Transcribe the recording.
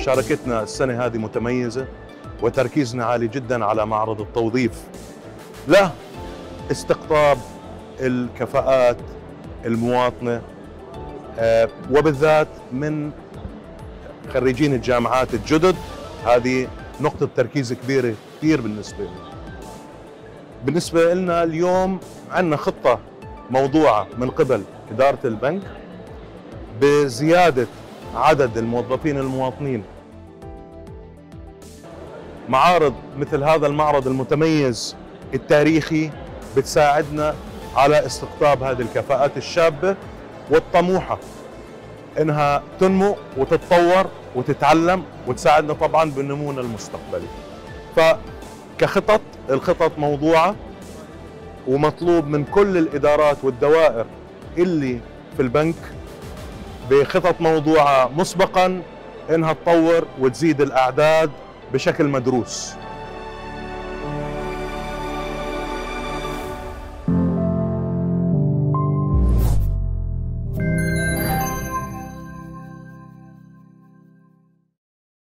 مشاركتنا السنة هذه متميزة وتركيزنا عالي جدا على معرض التوظيف لاستقطاب الكفاءات المواطنة وبالذات من خريجين الجامعات الجدد. هذه نقطة تركيز كبيرة كثير بالنسبة لنا. بالنسبة لنا اليوم عندنا خطة موضوعة من قبل إدارة البنك بزيادة عدد الموظفين المواطنين. معارض مثل هذا المعرض المتميز التاريخي بتساعدنا على استقطاب هذه الكفاءات الشابة والطموحة انها تنمو وتتطور وتتعلم وتساعدنا طبعا بنمونا المستقبلي. فكخطط الخطط موضوعة ومطلوب من كل الإدارات والدوائر اللي في البنك بخطط موضوعة مسبقا انها تطور وتزيد الأعداد بشكل مدروس.